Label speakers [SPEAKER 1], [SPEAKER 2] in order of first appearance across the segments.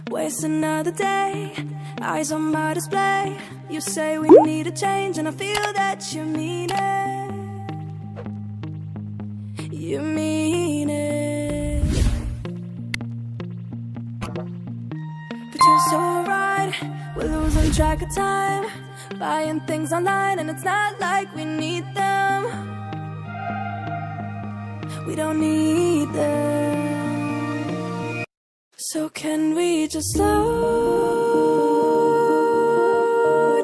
[SPEAKER 1] Waste another day, eyes on my display. You say we need a change, and I feel that you mean it. You mean it. But you're so right, we're losing track of time, buying things online, and it's not like we need them. We don't need them. So can we just slow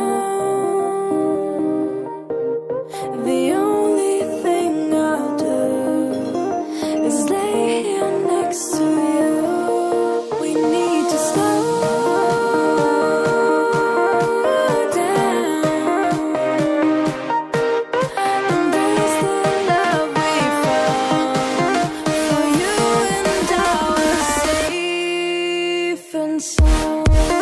[SPEAKER 1] down? The only thing I'll do is lay here next to you. We need to slow down. Embrace the love we found. For you and I were safe and sound.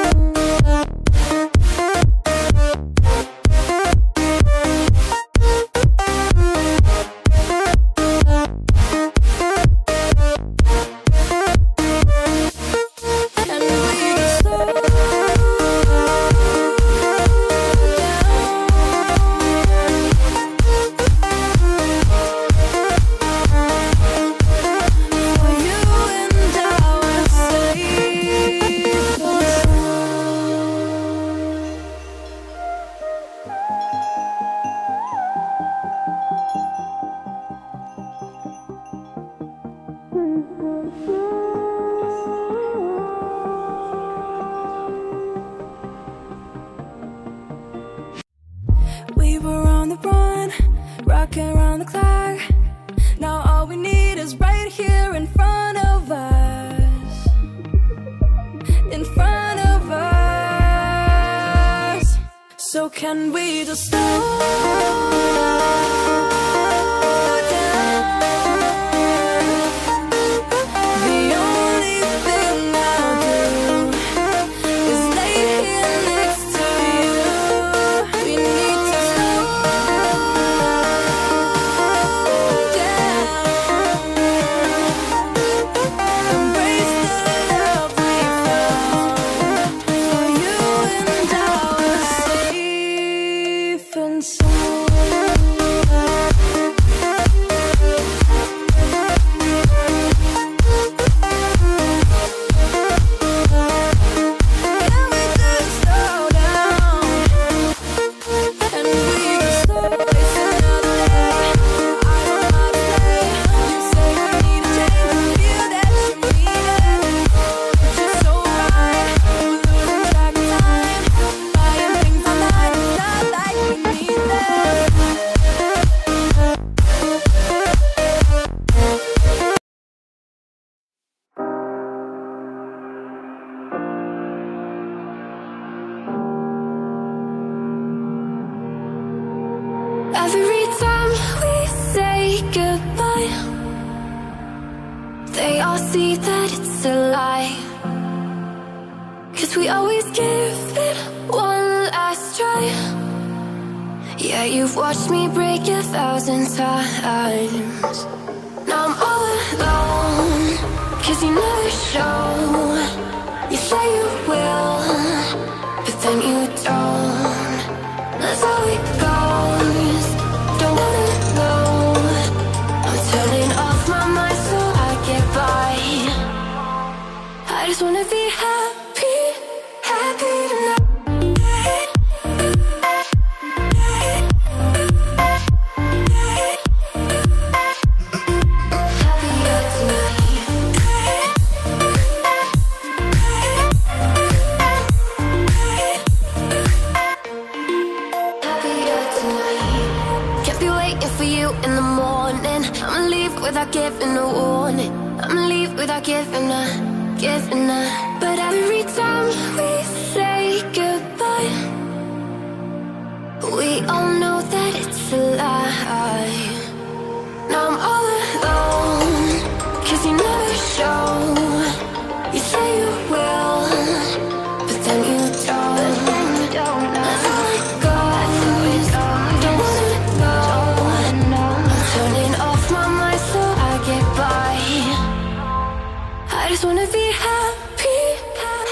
[SPEAKER 1] We were on the run, rocking around the clock. Now all we need is right here in front of us. In front of us. So can we just slow down? The only thing I'll do is lay here next to you. We need to slow down. Embrace the love we found. For you and I were safe and sound. Can we just slow down? And we just slow waste another day. I don't know how to play. You say we need a change, and I feel that you mean it. But you're so right, we're losing track of time, buying things online, it's not like we need them. Every time we say goodbye, they all see that it's a lie. 'Cause we always give it one last try. Yeah, you've watched me break 1,000 times. Now I'm all alone, 'cause you never show. You say you will, but then you don't. That's how it goes. Don't wanna know. I'm turning off my mind so I get by. I just wanna be happy, happy tonight. Happier tonight. Happier tonight. Can't be waiting for you in the morning. I'ma leave without giving a warning. I'ma leave without giving a. But every time we say goodbye, we all know that it's a lie. Now I'm all alone, 'cause you never show. You say you will, but then you don't. That's how it goes. Don't wanna know. I'm turning off my mind so I get by. I just wanna be happy.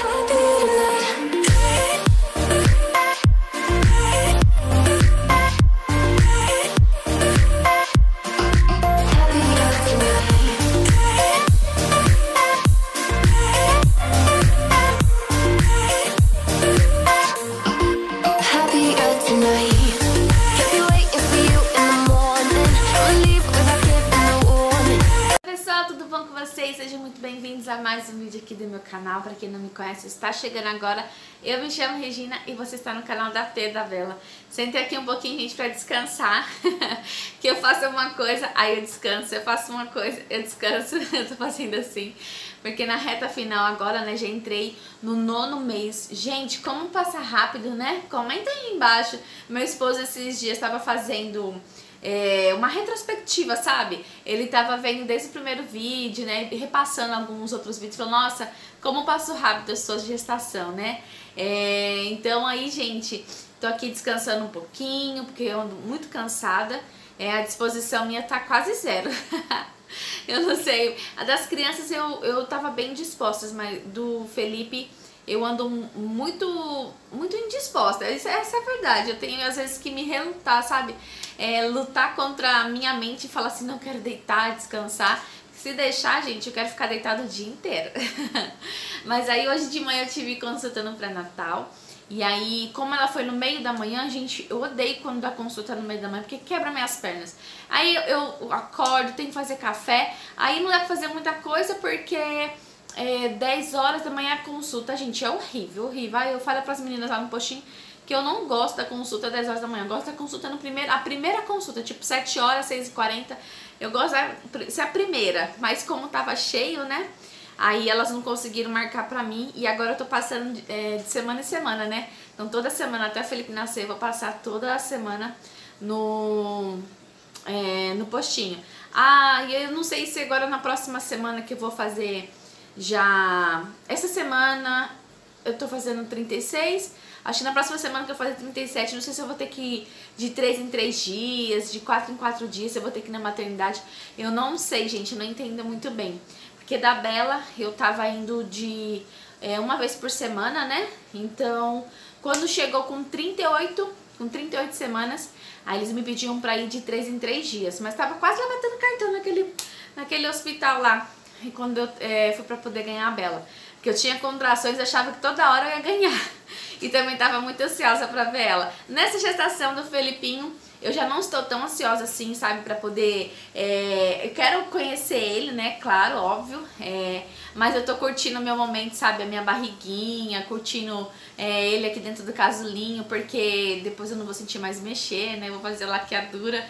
[SPEAKER 2] mais um vídeo aqui do meu canal. Para quem não me conhece, está chegando agora, eu me chamo Regina e você está no canal da T da Bela. Sentei aqui um pouquinho, gente, para descansar. Que eu faço uma coisa, aí eu descanso. Eu faço uma coisa, eu descanso. Eu tô fazendo assim porque na reta final agora, né, já entrei no 9º mês. Gente, como passa rápido, né? Comenta aí embaixo. Meu esposo esses dias estava fazendo uma retrospectiva, sabe? Ele tava vendo desde o primeiro vídeo, né, e repassando alguns outros vídeos, falou, nossa, como passou rápido a sua gestação, né? Então aí, gente, tô aqui descansando um pouquinho, porque eu ando muito cansada, a disposição minha tá quase zero. Eu não sei, a das crianças eu tava bem disposta, mas do Felipe eu ando muito indisposta, essa é a verdade. Eu tenho às vezes que me relutar, sabe? Lutar contra a minha mente e falar assim, não quero deitar, descansar. Se deixar, gente, eu quero ficar deitada o dia inteiro. Mas aí hoje de manhã eu tive consulta no pré-natal. E aí, como ela foi no meio da manhã, gente, eu odeio quando dá consulta no meio da manhã, porque quebra minhas pernas. Aí eu acordo, tenho que fazer café, aí não dá pra fazer muita coisa, porque 10 horas da manhã a consulta, gente, é horrível, horrível. Aí eu falo pras meninas lá no postinho que eu não gosto da consulta 10 horas da manhã, eu gosto da consulta no a primeira consulta, tipo 7 horas, 6h40, eu gosto de ser a primeira, mas como tava cheio, né? Aí elas não conseguiram marcar pra mim e agora eu tô passando de semana em semana, né? Então toda semana, até o Felipe nascer, eu vou passar toda a semana no postinho. E eu não sei se agora na próxima semana que eu vou fazer já... Essa semana eu tô fazendo 36, acho que na próxima semana que eu fazer 37, não sei se eu vou ter que ir de 3 em 3 dias, de 4 em 4 dias, se eu vou ter que ir na maternidade. Eu não sei, gente, eu não entendo muito bem. Porque da Bela eu tava indo de uma vez por semana, né? Então, quando chegou com 38 semanas, aí eles me pediam pra ir de 3 em 3 dias. Mas tava quase lá batendo cartão naquele hospital lá, e quando eu fui pra poder ganhar a Bela. Porque eu tinha contrações e achava que toda hora eu ia ganhar. E também tava muito ansiosa pra ver ela. Nessa gestação do Felipinho, eu já não estou tão ansiosa assim, sabe, pra poder... eu quero conhecer ele, né, claro, óbvio, mas eu tô curtindo o meu momento, sabe, a minha barriguinha, curtindo ele aqui dentro do casulinho, porque depois eu não vou sentir mais mexer, né, vou fazer laqueadura,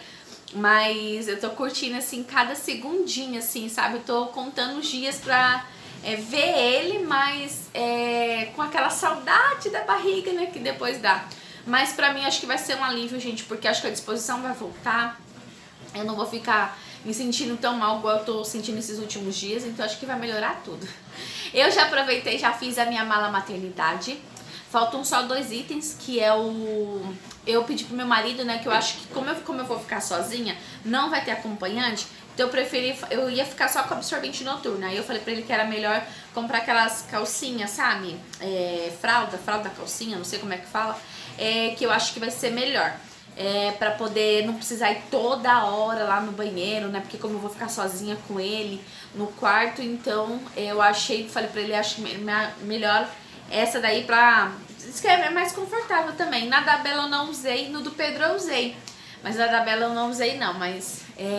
[SPEAKER 2] mas eu tô curtindo, assim, cada segundinho, assim, sabe, eu tô contando os dias pra... ver ele, mas com aquela saudade da barriga, né, que depois dá. Mas pra mim acho que vai ser um alívio, gente, porque acho que a disposição vai voltar. Eu não vou ficar me sentindo tão mal igual eu tô sentindo esses últimos dias, então acho que vai melhorar tudo. Eu já aproveitei, já fiz a minha mala maternidade. Faltam só 2 itens, que é eu pedi pro meu marido, né, que eu acho que como eu vou ficar sozinha, não vai ter acompanhante, então eu ia ficar só com absorvente noturno. Aí eu falei pra ele que era melhor comprar aquelas calcinhas, sabe? Fralda calcinha, não sei como é que fala, que eu acho que vai ser melhor. Pra poder não precisar ir toda hora lá no banheiro, né? Porque como eu vou ficar sozinha com ele no quarto, então falei pra ele, acho melhor essa daí pra... Diz que é mais confortável também. Na da Bela eu não usei, no do Pedro eu usei. Mas na da Bela eu não usei não, mas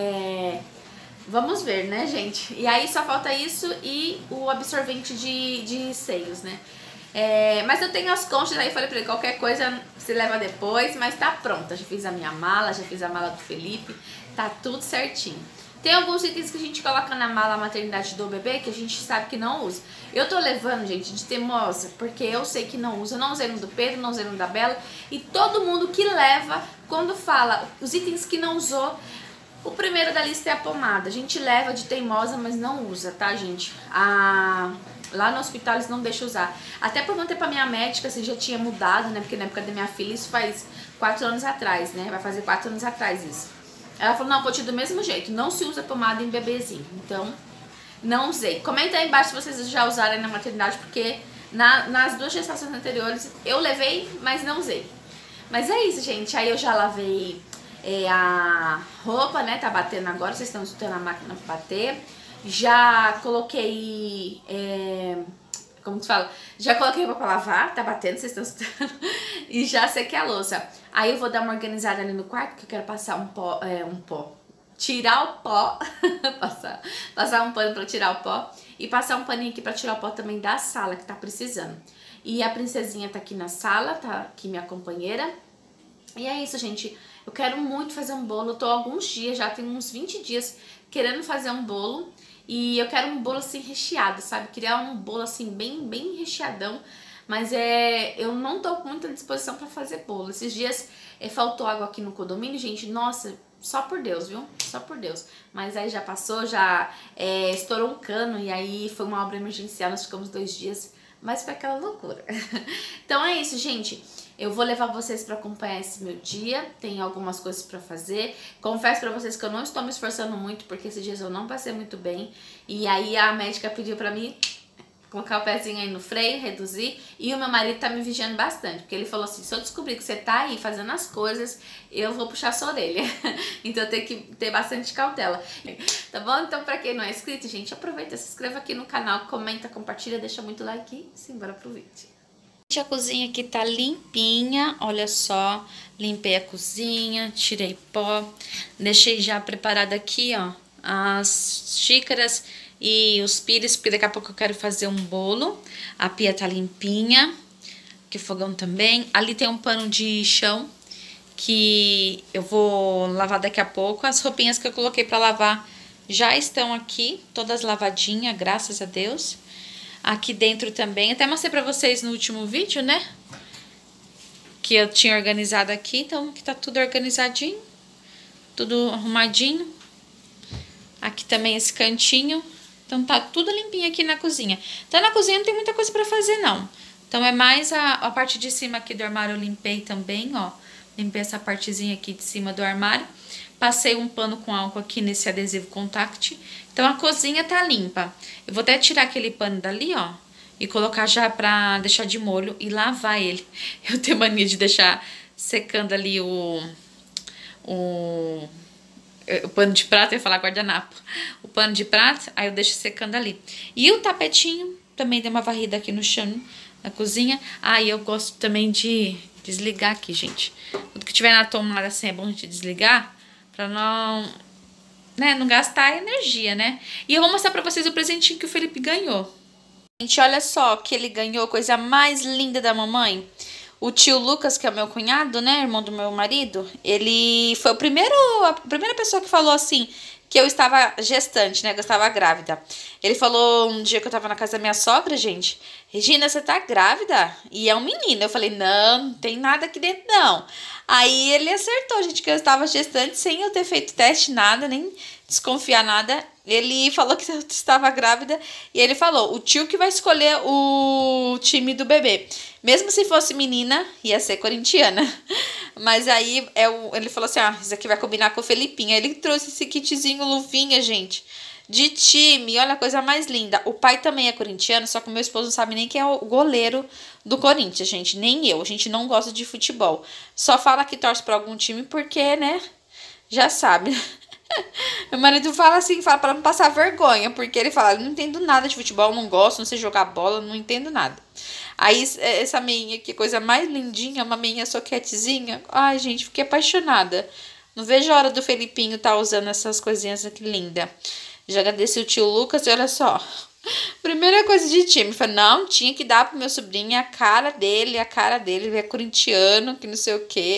[SPEAKER 2] vamos ver, né, gente? E aí só falta isso e o absorvente de seios, né? Mas eu tenho as conchas, aí falei pra ele, qualquer coisa se leva depois, mas tá pronta. Já fiz a minha mala, já fiz a mala do Felipe, tá tudo certinho. Tem alguns itens que a gente coloca na mala maternidade do bebê que a gente sabe que não usa. Eu tô levando, gente, de teimosa, porque eu sei que não usa. Eu não usei no do Pedro, não usei no da Bela. E todo mundo que leva, quando fala os itens que não usou, o primeiro da lista é a pomada. A gente leva de teimosa, mas não usa, tá, gente? Lá no hospital eles não deixam usar. Até perguntei pra minha médica se já tinha mudado, né? Porque na época da minha filha, isso faz 4 anos atrás, né? Vai fazer 4 anos atrás isso. Ela falou, não, continua do mesmo jeito. Não se usa pomada em bebezinho. Então, não usei. Comenta aí embaixo se vocês já usaram na maternidade, porque nas 2 gestações anteriores eu levei, mas não usei. Mas é isso, gente. Aí eu já lavei a roupa, né? Tá batendo agora, vocês estão escutando a máquina bater. Já coloquei... como que fala? Já coloquei roupa pra lavar, tá batendo, vocês estão escutando. E já sequei a louça. Aí eu vou dar uma organizada ali no quarto, que eu quero passar um pó, tirar o pó, passar um pano pra tirar o pó e passar um paninho aqui pra tirar o pó também da sala, que tá precisando. E a princesinha tá aqui na sala, tá aqui minha companheira. E é isso, gente. Eu quero muito fazer um bolo. Eu tô há alguns dias, já tem uns 20 dias, querendo fazer um bolo. E eu quero um bolo assim recheado, sabe? Criar um bolo assim bem recheadão. Mas eu não tô com muita disposição pra fazer bolo. Esses dias faltou água aqui no condomínio, gente. Nossa, só por Deus, viu? Só por Deus. Mas aí já passou, já estourou um cano. E aí foi uma obra emergencial, nós ficamos 2 dias. Mas foi aquela loucura. Então é isso, gente. Eu vou levar vocês pra acompanhar esse meu dia. Tem algumas coisas pra fazer. Confesso pra vocês que eu não estou me esforçando muito, porque esses dias eu não passei muito bem. E aí a médica pediu pra mim colocar o pezinho aí no freio, reduzir. E o meu marido tá me vigiando bastante, porque ele falou assim, se eu descobrir que você tá aí fazendo as coisas, eu vou puxar sua orelha. Então eu tenho que ter bastante cautela. Tá bom? Então pra quem não é inscrito, gente, aproveita, se inscreva aqui no canal, comenta, compartilha, deixa muito like e simbora pro vídeo. A cozinha aqui tá limpinha, olha só, limpei a cozinha, tirei pó, deixei já preparado aqui, ó, as xícaras e os pires, porque daqui a pouco eu quero fazer um bolo. A pia tá limpinha, que o fogão também. Ali tem um pano de chão que eu vou lavar daqui a pouco. As roupinhas que eu coloquei pra lavar já estão aqui, todas lavadinhas, graças a Deus. Aqui dentro também, até mostrei pra vocês no último vídeo, né? Que eu tinha organizado aqui, então aqui tá tudo organizadinho, tudo arrumadinho. Aqui também esse cantinho, então tá tudo limpinho aqui na cozinha. Então na cozinha não tem muita coisa pra fazer não. Então é mais a parte de cima aqui do armário eu limpei também, ó. Limpei essa partezinha aqui de cima do armário. Passei um pano com álcool aqui nesse adesivo contact. Então a cozinha tá limpa. Eu vou até tirar aquele pano dali, ó, e colocar já pra deixar de molho e lavar ele. Eu tenho mania de deixar secando ali o pano de prato, eu ia falar guardanapo. O pano de prato, aí eu deixo secando ali. E o tapetinho, também dei uma varrida aqui no chão, na cozinha. E eu gosto também de desligar aqui, gente. Tudo que tiver na tomada assim é bom de desligar, pra não gastar energia, né? E eu vou mostrar pra vocês o presentinho que o Felipe ganhou. Gente, olha só que ele ganhou, coisa mais linda da mamãe. O tio Lucas, que é o meu cunhado, né, irmão do meu marido, ele foi a primeira pessoa que falou assim, que eu estava gestante, né, que eu estava grávida. Ele falou um dia que eu estava na casa da minha sogra, gente, Regina, você tá grávida? E é um menino. Eu falei, não tem nada aqui dentro, não. Aí ele acertou, gente, que eu estava gestante sem eu ter feito teste, nada, nem desconfiar nada. Ele falou que eu estava grávida e ele falou, o tio que vai escolher o time do bebê. Mesmo se fosse menina, ia ser corintiana. Mas aí ele falou assim, isso aqui vai combinar com o Felipinho. Aí ele trouxe esse kitzinho, luvinha, gente, de time. Olha a coisa mais linda. O pai também é corintiano, só que o meu esposo não sabe nem quem é o goleiro do Corinthians, gente. Nem eu. A gente não gosta de futebol. Só fala que torce pra algum time porque, né, já sabe. Meu marido fala assim, fala pra não passar vergonha, porque ele fala, não entendo nada de futebol, não gosto, não sei jogar bola, não entendo nada. Aí essa meinha aqui, coisa mais lindinha, uma meinha soquetezinha, ai gente, fiquei apaixonada. Não vejo a hora do Felipinho tá usando essas coisinhas aqui linda. Já agradeci o tio Lucas e olha só, primeira coisa de time, falei, não, tinha que dar pro meu sobrinho a cara dele, ele é corintiano, que não sei o quê.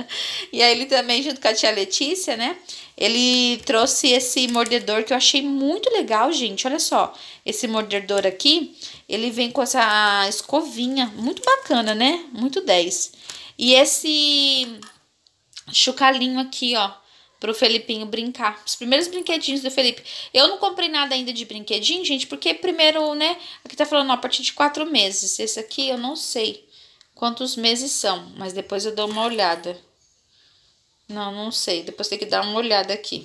[SPEAKER 2] E aí ele também, junto com a tia Letícia, né, ele trouxe esse mordedor que eu achei muito legal, gente, olha só. Esse mordedor aqui, ele vem com essa escovinha, muito bacana, né, muito 10. E esse chocalhinho aqui, ó, pro Felipinho brincar. Os primeiros brinquedinhos do Felipe. Eu não comprei nada ainda de brinquedinho, gente, porque primeiro, né, aqui tá falando, ó, a partir de 4 meses. Esse aqui eu não sei quantos meses são, mas depois eu dou uma olhada. Não sei, depois tem que dar uma olhada aqui.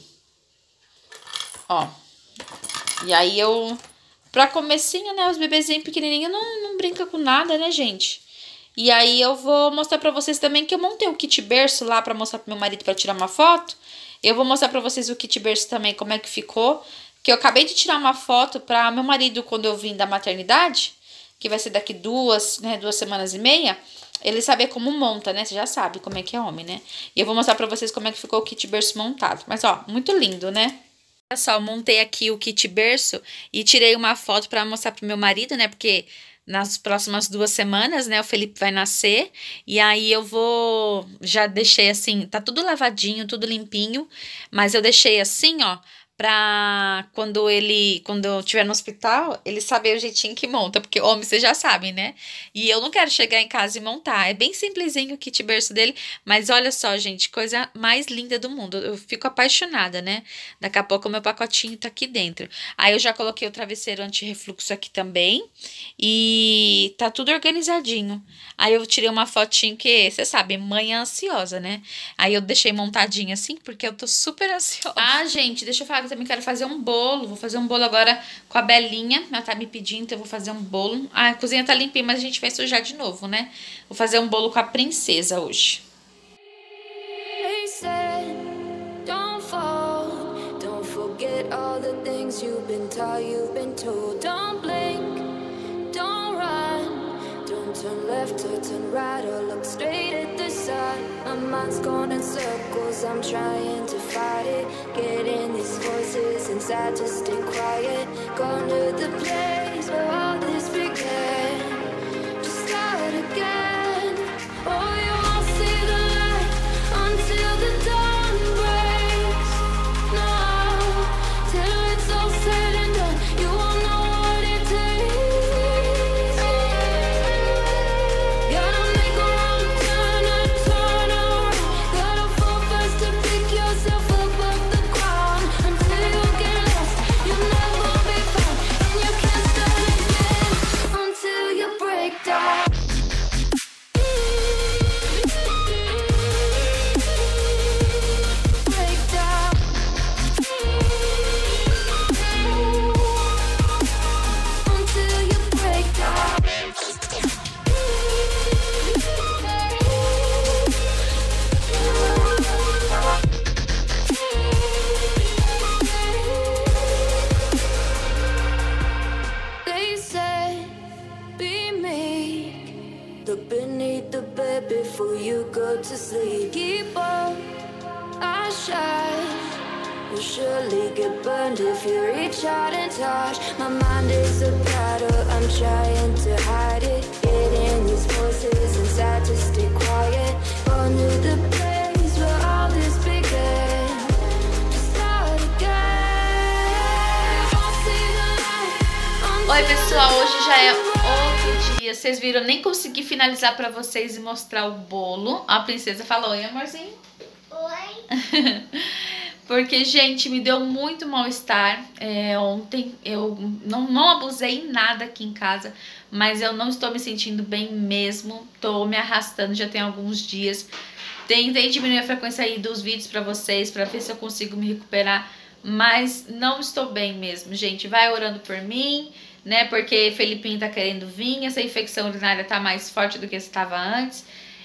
[SPEAKER 2] Ó. E aí pra comecinho, né, os bebezinhos pequenininhos não brinca com nada, né, gente? E aí eu vou mostrar pra vocês também que eu montei o kit berço lá pra mostrar pro meu marido pra tirar uma foto. Eu vou mostrar pra vocês o kit berço também, como é que ficou. Que eu acabei de tirar uma foto pra meu marido quando eu vim da maternidade, que vai ser daqui 2 semanas e meia. ele saber como monta, né? Você já sabe como é que é homem, né? E eu vou mostrar pra vocês como é que ficou o kit berço montado. Mas, ó, muito lindo, né? Olha só, eu montei aqui o kit berço e tirei uma foto pra mostrar pro meu marido, né? Porque nas próximas 2 semanas, né, o Felipe vai nascer. E aí eu vou... Já deixei assim, tá tudo lavadinho, tudo limpinho. Mas eu deixei assim, ó, pra quando eu estiver no hospital, ele saber o jeitinho que monta, porque homem vocês já sabem, né? E eu não quero chegar em casa e montar. É bem simplesinho o kit berço dele, mas olha só, gente, coisa mais linda do mundo. Eu fico apaixonada, né? Daqui a pouco o meu pacotinho tá aqui dentro. Aí eu já coloquei o travesseiro anti-refluxo aqui também e tá tudo organizadinho. Aí eu tirei uma fotinho que, você sabe, mãe é ansiosa, né? Aí eu deixei montadinho assim, porque eu tô super ansiosa. Ah, gente, deixa eu falar que eu também quero fazer um bolo. Vou fazer um bolo agora com a Belinha. Ela tá me pedindo, então eu vou fazer um bolo. Ah, a cozinha tá limpinha, mas a gente vai sujar de novo, né? Vou fazer um bolo com a princesa hoje.
[SPEAKER 1] They said, don't fall, don't forget all the things you've been taught, you've been told. Don't blink, don't run, don't turn left or turn right or look straight at the sun. My mind's going in circles, I'm trying to fight it, getting these voices inside to stay quiet. Gone to the place where all this began, just start again. Oh, you won't see the light until the dawn breaks. No, till it's all said and done, you won't know what it takes. Gotta make a wrong turn and turn around. Gotta fall fast to pick yourself up off the ground. Until you get lost, you'll never be found, and you can't start again until you break down. Break down. Until you break down. They said, be meek, look beneath the bed before you go to sleep. Keep on, I shine. You'll surely get burned if you reach out and touch. My mind is a battle, I'm trying to hide it. Getting these voices inside to stay quiet. Gone to the place where all this began. Just start again. Won't see the light
[SPEAKER 2] Oi,
[SPEAKER 1] until
[SPEAKER 2] pessoal,
[SPEAKER 1] the
[SPEAKER 2] hoje já é
[SPEAKER 1] dawn
[SPEAKER 2] outro dia. Vocês viram, eu nem consegui finalizar pra vocês e mostrar o bolo. A princesa falou: oi, amorzinho.
[SPEAKER 3] Oi.
[SPEAKER 2] Porque, gente, me deu muito mal-estar. Ontem eu não abusei em nada aqui em casa, mas eu não estou me sentindo bem mesmo. Tô me arrastando já tem alguns dias. Tentei diminuir a frequência aí dos vídeos pra vocês, pra ver se eu consigo me recuperar, mas não estou bem mesmo, gente. Vai orando por mim, né? Porque Felipinho tá querendo vir, essa infecção urinária tá mais forte do que estava antes.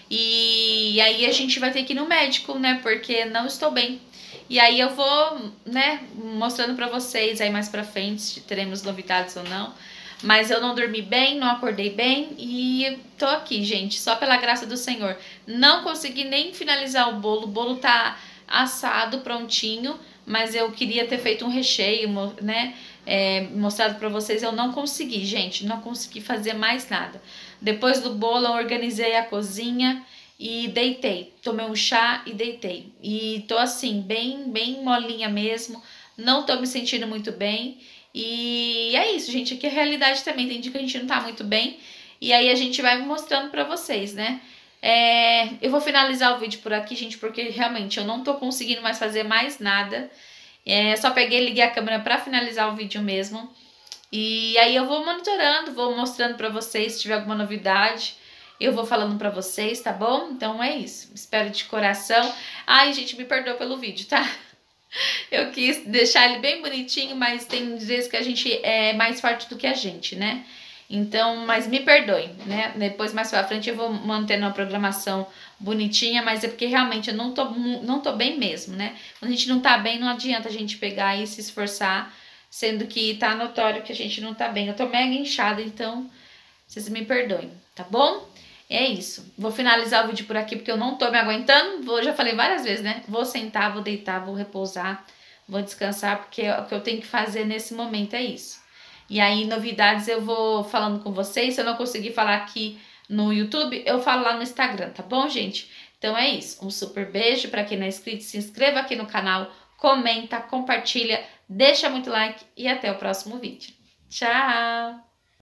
[SPEAKER 2] E aí a gente vai ter que ir no médico, né? Porque não estou bem. E aí eu vou, né, mostrando pra vocês aí mais pra frente se teremos novidades ou não. Mas eu não dormi bem, não acordei bem e tô aqui, gente, só pela graça do Senhor. Não consegui nem finalizar o bolo tá assado, prontinho, mas eu queria ter feito um recheio, né, mostrado pra vocês. Eu não consegui, gente, não consegui fazer mais nada. Depois do bolo eu organizei a cozinha e deitei, tomei um chá e deitei. E tô assim, bem molinha mesmo, não tô me sentindo muito bem. E é isso, gente, aqui é a realidade também, tem dia que a gente não tá muito bem. E aí a gente vai mostrando pra vocês, né? Eu vou finalizar o vídeo por aqui, gente, porque realmente eu não tô conseguindo mais fazer mais nada. Só peguei e liguei a câmera pra finalizar o vídeo mesmo. E aí eu vou monitorando, vou mostrando pra vocês se tiver alguma novidade. Eu vou falando pra vocês, tá bom? Então é isso. Espero de coração. Ai, gente, me perdoa pelo vídeo, tá? Eu quis deixar ele bem bonitinho, mas tem vezes que a gente é mais forte do que a gente, né? Então, mas me perdoem, né? Depois, mais pra frente, eu vou mantendo uma programação bonitinha, mas é porque realmente eu não tô bem mesmo, né? Quando a gente não tá bem, não adianta a gente pegar e se esforçar, sendo que tá notório que a gente não tá bem. Eu tô mega inchada, então vocês me perdoem, tá bom? É isso. Vou finalizar o vídeo por aqui porque eu não tô me aguentando. Já falei várias vezes, né? Vou sentar, vou deitar, vou repousar, vou descansar, porque o que eu tenho que fazer nesse momento é isso. E aí, novidades eu vou falando com vocês. Se eu não conseguir falar aqui no YouTube, eu falo lá no Instagram, tá bom, gente? Então é isso. Um super beijo para quem não é inscrito. Se inscreva aqui no canal, comenta, compartilha, deixa muito like e até o próximo vídeo. Tchau!